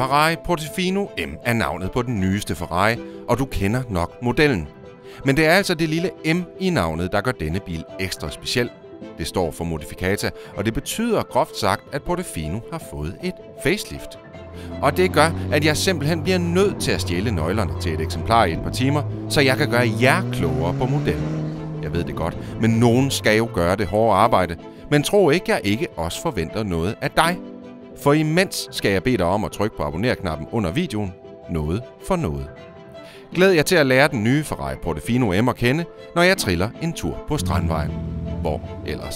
Ferrari Portofino M er navnet på den nyeste Ferrari, og du kender nok modellen. Men det er altså det lille M i navnet, der gør denne bil ekstra speciel. Det står for Modificata, og det betyder groft sagt, at Portofino har fået et facelift. Og det gør, at jeg simpelthen bliver nødt til at stjæle nøglerne til et eksemplar i et par timer, så jeg kan gøre jer klogere på modellen. Jeg ved det godt, men nogen skal jo gøre det hårde arbejde. Men tro ikke, jeg ikke også forventer noget af dig. For imens skal jeg bede dig om at trykke på abonner-knappen under videoen. Noget for noget. Glæd jer til at lære den nye Ferrari Portofino M at kende, når jeg triller en tur på Strandvejen. Hvor ellers?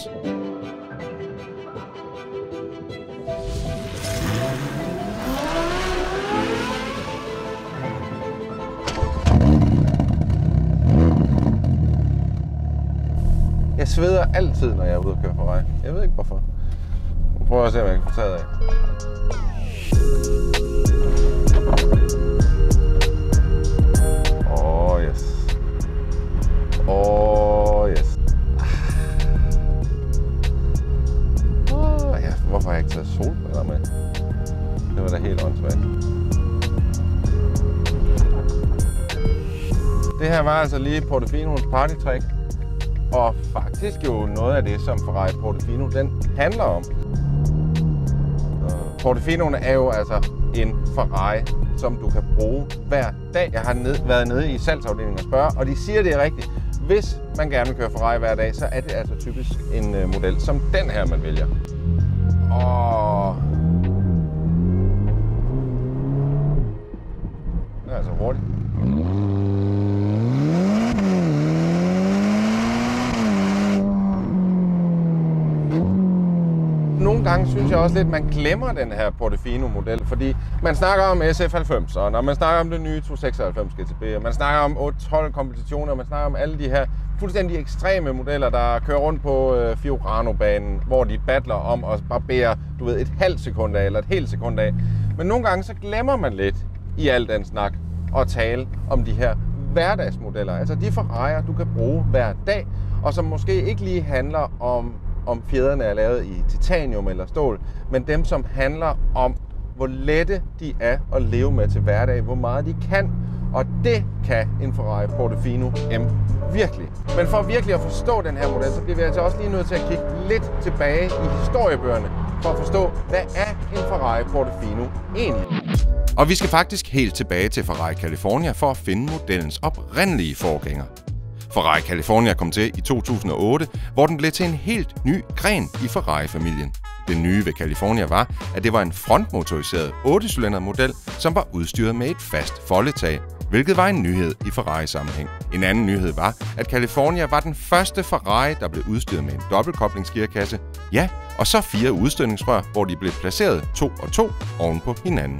Jeg sveder altid, når jeg er ude og køre Ferrari. Jeg ved ikke hvorfor. Nu prøver jeg at se, hvad jeg kan få taget af. Yes. Yes. Ja, hvorfor har jeg ikke taget solbriller med? Det var da helt åndssvagt. Det her var altså lige Portofinos partytrick. Og faktisk jo noget af det, som Ferrari Portofino den handler om. Portofinoen er jo altså en Ferrari, som du kan bruge hver dag. Jeg har været nede i salgsafdelingen og spørge, og de siger, det er rigtigt. Hvis man gerne vil køre Ferrari hver dag, så er det altså typisk en model som den her, man vælger. Og det er altså hurtigt. Nogle gange synes jeg også lidt, at man glemmer den her Portofino-model, fordi man snakker om SF90, og når man snakker om det nye 296 GTB, og man snakker om 812-kompetitioner, og man snakker om alle de her fuldstændig ekstreme modeller, der kører rundt på Fiorano-banen, hvor de battler om at barbere, du ved, et halvt sekund af, eller et helt sekund af. Men nogle gange så glemmer man lidt i al den snak at tale om de her hverdagsmodeller, altså de Ferrari'er, du kan bruge hver dag, og som måske ikke lige handler om fjederne er lavet i titanium eller stål, men dem, som handler om, hvor lette de er at leve med til hverdag, hvor meget de kan, og det kan en Ferrari Portofino M virkelig. Men for virkelig at forstå den her model, så bliver vi altså også lige nødt til at kigge lidt tilbage i historiebøgerne, for at forstå, hvad er en Ferrari Portofino egentlig? Og vi skal faktisk helt tilbage til Ferrari California for at finde modellens oprindelige forgænger. Ferrari California kom til i 2008, hvor den blev til en helt ny gren i Ferrari-familien. Det nye ved California var, at det var en frontmotoriseret 8-cylinder model, som var udstyret med et fast foldetag, hvilket var en nyhed i Ferrari-sammenhæng. En anden nyhed var, at California var den første Ferrari, der blev udstyret med en dobbeltkoblingsgearkasse, ja, og så 4 udstødningsrør, hvor de blev placeret 2 og 2 oven på hinanden.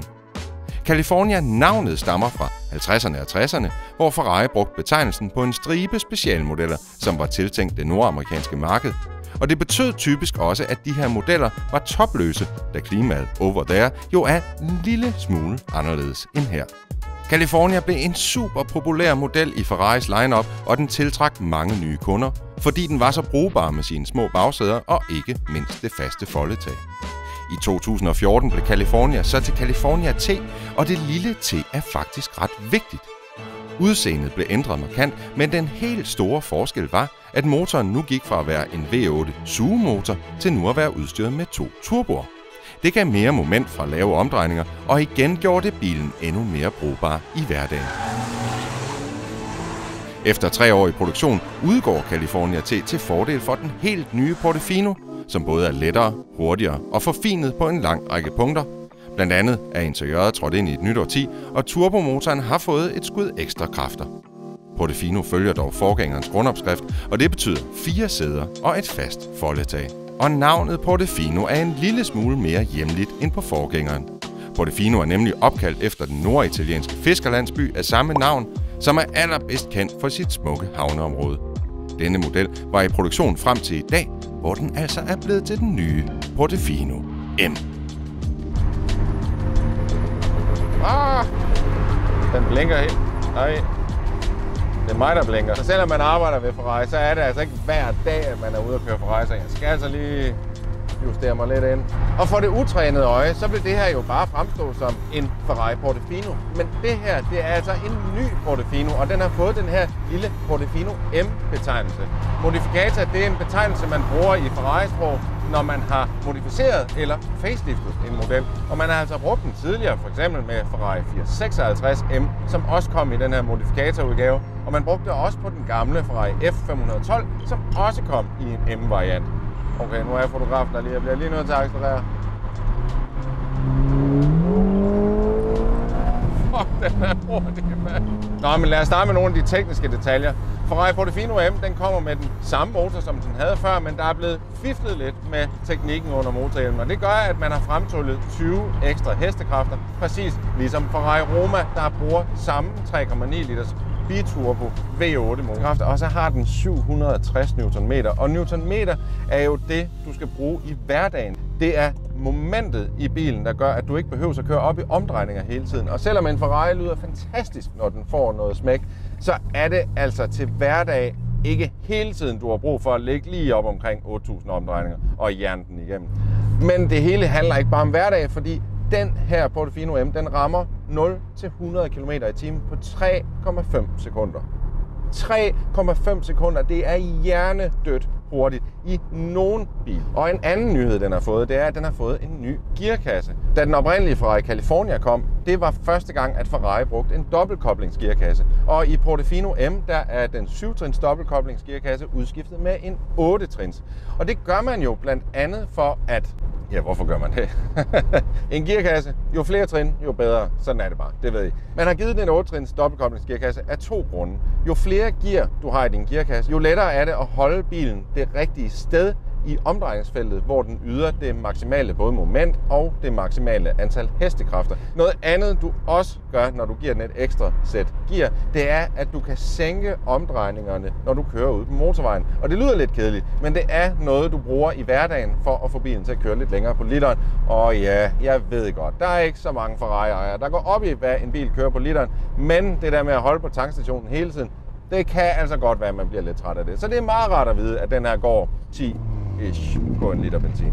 California-navnet stammer fra 50'erne og 60'erne, hvor Ferrari brugte betegnelsen på en stribe specialmodeller, som var tiltænkt det nordamerikanske marked. Og det betød typisk også, at de her modeller var topløse, da klimaet over there jo er en lille smule anderledes end her. California blev en super populær model i Ferraris lineup, og den tiltrak mange nye kunder, fordi den var så brugbar med sine små bagsæder og ikke mindst det faste foldetag. I 2014 blev California så til California T, og det lille T er faktisk ret vigtigt. Udseendet blev ændret markant, men den helt store forskel var, at motoren nu gik fra at være en V8 sugemotor til nu at være udstyret med 2 turboer. Det gav mere moment fra lave omdrejninger, og igen gjorde det bilen endnu mere brugbar i hverdagen. Efter 3 år i produktion udgår California T til fordel for den helt nye Portofino, som både er lettere, hurtigere og forfinet på en lang række punkter. Blandt andet er interiøret trådt ind i et nyt årti, og turbomotoren har fået et skud ekstra kræfter. Portofino følger dog forgængerens grundopskrift, og det betyder 4 sæder og et fast foldetag. Og navnet Portofino er en lille smule mere hjemligt end på forgængeren. Portofino er nemlig opkaldt efter den norditalienske fiskerlandsby af samme navn, som er allerbedst kendt for sit smukke havneområde. Denne model var i produktion frem til i dag, hvor den altså er blevet til den nye Portofino M. Den blinker helt. Nej, det er mig, der blinker. Så selvom man arbejder ved Ferrari, så er det altså ikke hver dag, at man er ude og køre Ferrari. Så jeg skal altså lige justere mig lidt ind. Og for det utrænede øje, så vil det her jo bare fremstå som en Ferrari Portofino. Men det her, det er altså en ny Portofino, og den har fået den her lille Portofino M-betegnelse. Modificator, det er en betegnelse, man bruger i Ferrari-sprog, når man har modificeret eller faceliftet en model. Og man har altså brugt den tidligere, for eksempel med Ferrari 456M, som også kom i den her modifikatorudgave. Og man brugte det også på den gamle Ferrari F512, som også kom i en M-variant. Okay, nu er jeg fotografen der lige. Jeg bliver lige nødt til at accelerere. Fuck, den er hurtig, mand. Nå, men lad os starte med nogle af de tekniske detaljer. Ferrari Portofino M, den kommer med den samme motor, som den havde før, men der er blevet fiflet lidt med teknikken under motorhjelmen. Og det gør, at man har fremtryllet 20 ekstra hestekræfter, præcis ligesom Ferrari Roma, der bruger samme 3,9 liters biturbo V8 motorkraft, og så har den 760 Nm. Og newtonmeter er jo det, du skal bruge i hverdagen. Det er momentet i bilen, der gør, at du ikke behøver at køre op i omdrejninger hele tiden. Og selvom en Ferrari lyder fantastisk, når den får noget smæk, så er det altså til hverdag ikke hele tiden, du har brug for at ligge lige op omkring 8.000 omdrejninger og jern den igennem. Men det hele handler ikke bare om hverdag, fordi den her Portofino M, den rammer 0-100 km/t på 3,5 sekunder. 3,5 sekunder, det er hjernedødt hurtigt i nogen bil. Og en anden nyhed, den har fået, det er, at den har fået en ny gearkasse. Da den oprindelige Ferrari California kom, det var første gang, at Ferrari brugte en dobbeltkoblingsgearkasse. Og i Portofino M, der er den 7-trins dobbeltkoblingsgearkasse udskiftet med en 8-trins. Og det gør man jo blandt andet for at... Ja, hvorfor gør man det? En gearkasse, jo flere trin, jo bedre. Sådan er det bare, det ved I. Man har givet den en 8-trins dobbeltkoblingsgearkasse af 2 grunde. Jo flere gear du har i din gearkasse, jo lettere er det at holde bilen det rigtige sted i omdrejningsfeltet, hvor den yder det maksimale både moment og det maksimale antal hestekræfter. Noget andet, du også gør, når du giver den et ekstra sæt gear, det er, at du kan sænke omdrejningerne, når du kører ud på motorvejen. Og det lyder lidt kedeligt, men det er noget, du bruger i hverdagen for at få bilen til at køre lidt længere på literen. Og ja, jeg ved godt, der er ikke så mange Ferrari-ejere, der går op i, hvad en bil kører på literen, men det der med at holde på tankstationen hele tiden, det kan altså godt være, at man bliver lidt træt af det. Så det er meget rart at vide, at den her går 10-ish på en liter benzin.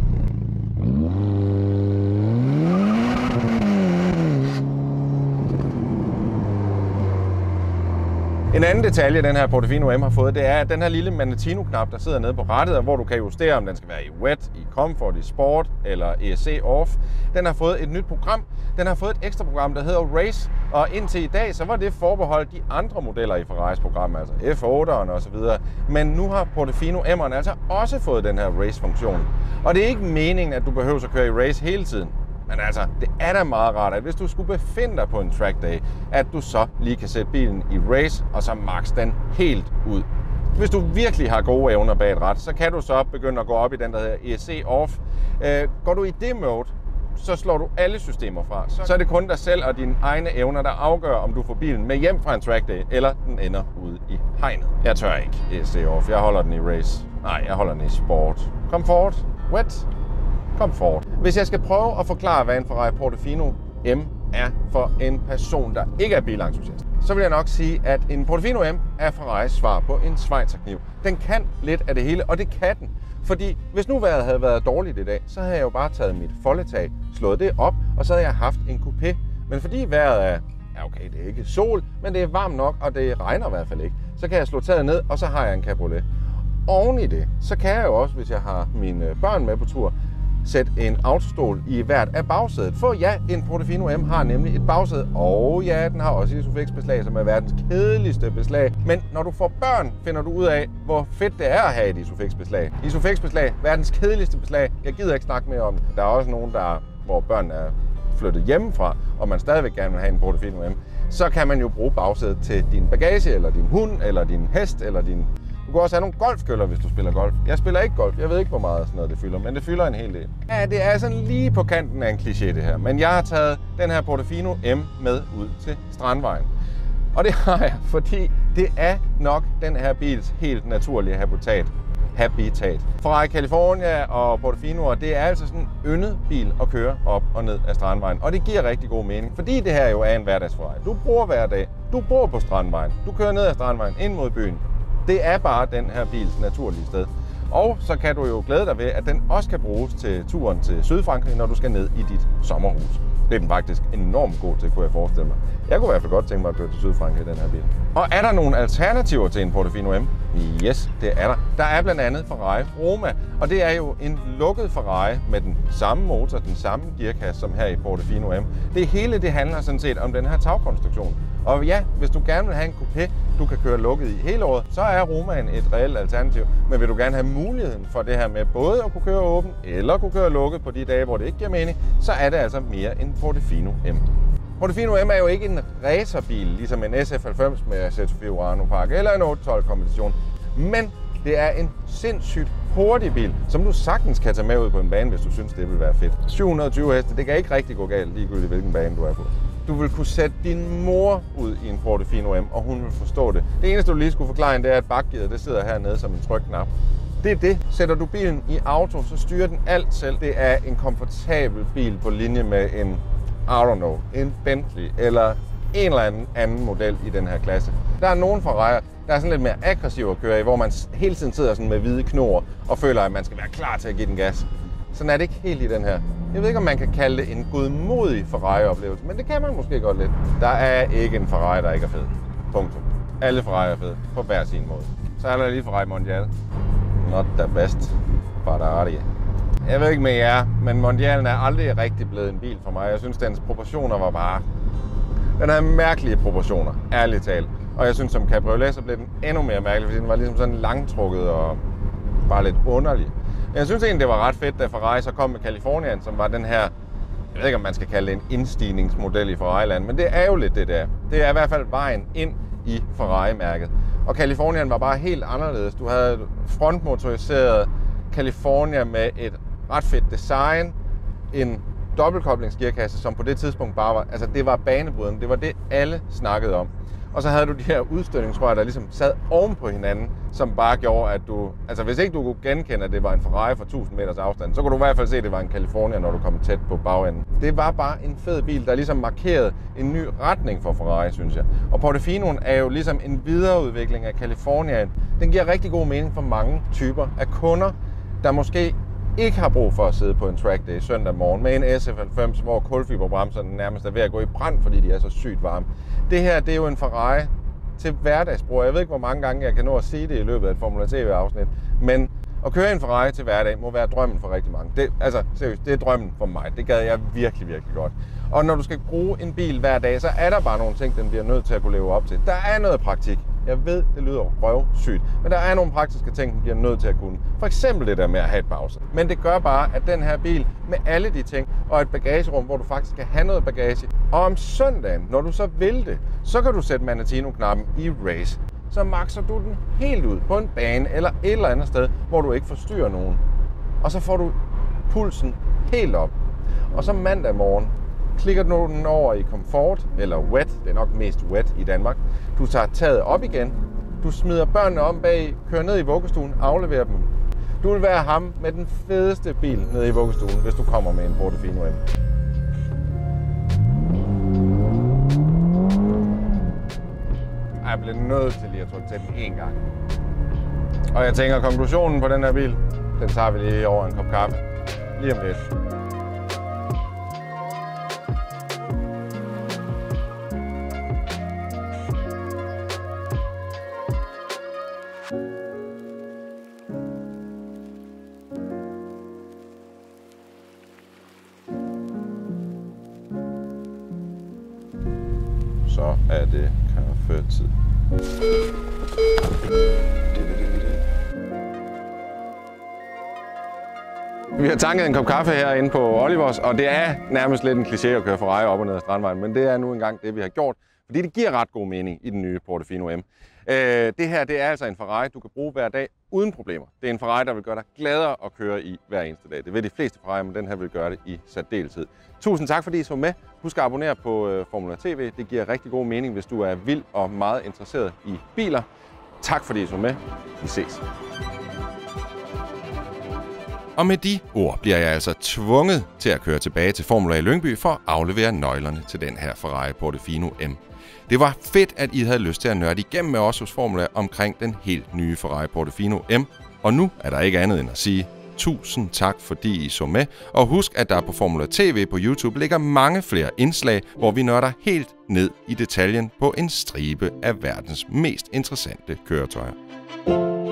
En anden detalje, den her Portofino M har fået, det er, at den her lille Manettino-knap, der sidder nede på rattet, hvor du kan justere, om den skal være i wet, i comfort, i sport eller ESC off, den har fået et nyt program. Den har fået et ekstra program, der hedder Race, og indtil i dag, så var det forbeholdt de andre modeller i Ferraris program, altså F8'eren og så videre. Men nu har Portofino M'eren altså også fået den her Race-funktion. Og det er ikke meningen, at du behøver at køre i race hele tiden. Men altså, det er da meget rart, at hvis du skulle befinde dig på en track day, at du så lige kan sætte bilen i race, og så max den helt ud. Hvis du virkelig har gode evner bag et rat, så kan du så begynde at gå op i den, der hedder ESC off. Går du i det mode, så slår du alle systemer fra. Så er det kun dig selv og dine egne evner, der afgør, om du får bilen med hjem fra en track day, eller den ender ude i hegnet. Jeg tør ikke ESC off. Jeg holder den i race. Nej, jeg holder den i sport. Comfort. Wet. Komfort. Hvis jeg skal prøve at forklare, hvad en Ferrari Portofino M er for en person, der ikke er bilentusiast, så vil jeg nok sige, at en Portofino M er Ferraris svar på en schweizerkniv. Den kan lidt af det hele, og det kan den. Fordi hvis nu vejret havde været dårligt i dag, så havde jeg jo bare taget mit foldetag, slået det op, og så havde jeg haft en coupé. Men fordi vejret er, ja okay, det er ikke sol, men det er varmt nok, og det regner i hvert fald ikke, så kan jeg slå taget ned, og så har jeg en cabriolet. Oven i det, så kan jeg jo også, hvis jeg har mine børn med på tur, sæt en autostol i hvert af bagsædet. For ja, en Portofino M har nemlig et bagsæde, og ja, den har også Isofix-beslag, som er verdens kedeligste beslag. Men når du får børn, finder du ud af, hvor fedt det er at have et Isofix-beslag. Isofix-beslag, verdens kedeligste beslag. Jeg gider ikke snakke mere om det. Der er også nogen, hvor børn er flyttet hjemmefra, og man stadigvæk gerne vil have en Portofino M. Så kan man jo bruge bagsædet til din bagage, eller din hund, eller din hest, eller din... Du kan også have nogle golfkøller, hvis du spiller golf. Jeg spiller ikke golf. Jeg ved ikke, hvor meget sådan noget det fylder, men det fylder en hel del. Ja, det er sådan lige på kanten af en kliché, det her. Men jeg har taget den her Portofino M med ud til Strandvejen. Og det har jeg, fordi det er nok den her bils helt naturlige habitat. Ferrari California og Portofino, det er altså sådan en yndet bil at køre op og ned af Strandvejen. Og det giver rigtig god mening, fordi det her jo er en hverdagsferrari. Du bruger hver dag. Du bor på Strandvejen. Du kører ned ad Strandvejen ind mod byen. Det er bare den her bils naturlige sted. Og så kan du jo glæde dig ved, at den også kan bruges til turen til Sydfrankrig, når du skal ned i dit sommerhus. Det er den faktisk enormt god til, kunne jeg forestille mig. Jeg kunne i hvert fald godt tænke mig at køre til Sydfrankrig i den her bil. Og er der nogle alternativer til en Portofino M? Yes, det er der. Der er blandt andet Ferrari Roma, og det er jo en lukket Ferrari med den samme motor, den samme gearkasse som her i Portofino M. Det hele det handler sådan set om den her tagkonstruktion. Og ja, hvis du gerne vil have en coupé, du kan køre lukket i hele året, så er Romaen et reelt alternativ. Men vil du gerne have muligheden for det her med både at kunne køre åben eller kunne køre lukket på de dage, hvor det ikke giver mening, så er det altså mere en Portofino M. Portofino M er jo ikke en racerbil, ligesom en SF90 med Z4 Urano Park eller en 812 kombination, men det er en sindssygt hurtig bil, som du sagtens kan tage med ud på en bane, hvis du synes, det vil være fedt. 720 heste, det kan ikke rigtig gå galt, ligegyldigt hvilken bane du er på. Du vil kunne sætte din mor ud i en Portofino M, og hun vil forstå det. Det eneste, du lige skulle forklare, det er, at bakgearet det sidder hernede som en trykknap. Det er det. Sætter du bilen i auto, så styrer den alt selv. Det er en komfortabel bil på linje med en, I don't know, en Bentley eller en eller anden model i den her klasse. Der er nogen Ferrari'er, der er sådan lidt mere aggressiv at køre i, hvor man hele tiden sidder sådan med hvide knor og føler, at man skal være klar til at give den gas. Sådan er det ikke helt i den her. Jeg ved ikke, om man kan kalde det en godmodig Ferrari-oplevelse, men det kan man måske godt lidt. Der er ikke en Ferrari, der ikke er fed. Punktum. Alle Ferrari er fede, på hver sin måde. Så er der lige Ferrari Mondial. Not the best Ferrari. Jeg ved ikke med jer, men Mondialen er aldrig rigtig blevet en bil for mig. Jeg synes, dens proportioner var bare... Den havde mærkelige proportioner, ærligt talt. Og jeg synes, som cabriolet, så blev den endnu mere mærkelig, fordi den var ligesom sådan langtrukket og bare lidt underlig. Jeg synes egentlig, det var ret fedt, da Ferrari så kom med Californian, som var den her, jeg ved ikke, om man skal kalde det en indstigningsmodel i Ferrari-land, men det er jo lidt det der. Det er i hvert fald vejen ind i Ferrari-mærket. Og Californian var bare helt anderledes. Du havde frontmotoriseret California med et ret fedt design, en dobbeltkoblingsgearkasse, som på det tidspunkt bare var, altså det var banebrydende, det var det alle snakkede om. Og så havde du de her udstødningsrør, der ligesom sad oven på hinanden, som bare gjorde, at du... Altså hvis ikke du kunne genkende, at det var en Ferrari fra 1000 meters afstand, så kunne du i hvert fald se, at det var en California, når du kom tæt på bagenden. Det var bare en fed bil, der ligesom markerede en ny retning for Ferrari, synes jeg. Og Portofinoen er jo ligesom en videreudvikling af Californiaen. Den giver rigtig god mening for mange typer af kunder, der måske ikke har brug for at sidde på en track day søndag morgen med en SF90, hvor kulfiberbremserne nærmest er ved at gå i brand, fordi de er så sygt varme. Det her, det er jo en Ferrari til hverdagsbrug. Jeg ved ikke, hvor mange gange jeg kan nå at sige det i løbet af et Formula TV-afsnit, men at køre en Ferrari til hverdag må være drømmen for rigtig mange. Seriøst, det er drømmen for mig. Det gad jeg virkelig, virkelig godt. Og når du skal bruge en bil hver dag, så er der bare nogle ting, den bliver nødt til at kunne leve op til. Der er noget praktik. Jeg ved, det lyder røvsygt, men der er nogle praktiske ting, den bliver nødt til at kunne. For eksempel det der med at have et pause. Men det gør bare, at den her bil med alle de ting, og et bagagerum, hvor du faktisk kan have noget bagage. Og om søndagen, når du så vil det, så kan du sætte Manatino-knappen i race. Så makser du den helt ud på en bane eller et eller andet sted, hvor du ikke forstyrrer nogen. Og så får du pulsen helt op. Og så mandag morgen klikker du den over i komfort, eller wet, det er nok mest wet i Danmark. Du tager taget op igen, du smider børnene om bag, kører ned i vuggestuen, afleverer dem. Du vil være ham med den fedeste bil nede i vuggestuen, hvis du kommer med en Portofino M. Jeg bliver nødt til lige at trykke til den en gang. Og jeg tænker, konklusionen på den her bil, den tager vi lige over en kop kaffe. Lige om lidt. Så er det kaffetid. Vi har tanket en kop kaffe herinde på Olivers, og det er nærmest lidt en kliché at køre Ferrari op og ned ad Strandvejen, men det er nu engang det, vi har gjort, fordi det giver ret god mening i den nye Portofino M. Det her, det er altså en Ferrari, du kan bruge hver dag uden problemer. Det er en Ferrari, der vil gøre dig gladere at køre i hver eneste dag. Det vil de fleste Ferrari, men den her vil gøre det i særdeleshed. Tusind tak, fordi I så med. Husk at abonnere på Formula TV. Det giver rigtig god mening, hvis du er vild og meget interesseret i biler. Tak fordi I så med. Vi ses. Og med de ord bliver jeg altså tvunget til at køre tilbage til Formula i Lyngby for at aflevere nøglerne til den her Ferrari Portofino M. Det var fedt, at I havde lyst til at nørde igennem med os hos Formula omkring den helt nye Ferrari Portofino M. Og nu er der ikke andet end at sige tusind tak, fordi I så med. Og husk, at der på Formula TV på YouTube ligger mange flere indslag, hvor vi nørder helt ned i detaljen på en stribe af verdens mest interessante køretøjer.